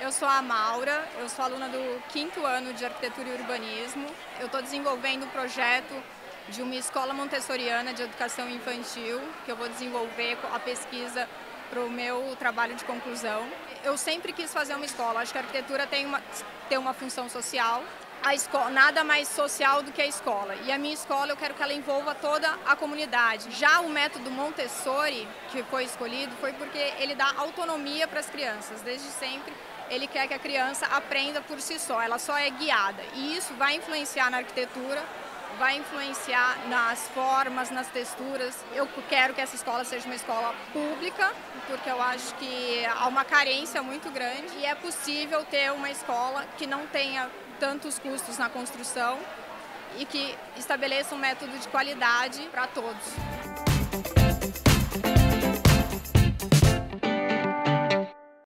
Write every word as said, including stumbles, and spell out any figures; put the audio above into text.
Eu sou a Maura, eu sou aluna do quinto ano de Arquitetura e Urbanismo. Eu estou desenvolvendo um projeto de uma escola montessoriana de educação infantil, que eu vou desenvolver a pesquisa para o meu trabalho de conclusão. Eu sempre quis fazer uma escola, acho que a arquitetura tem uma, tem uma função social. A escola, nada mais social do que a escola. E a minha escola eu quero que ela envolva toda a comunidade. Já o método Montessori, que foi escolhido, foi porque ele dá autonomia para as crianças. Desde sempre ele quer que a criança aprenda por si só, ela só é guiada. E isso vai influenciar na arquitetura, vai influenciar nas formas, nas texturas. Eu quero que essa escola seja uma escola pública, porque eu acho que há uma carência muito grande e é possível ter uma escola que não tenha tantos custos na construção e que estabeleça um método de qualidade para todos.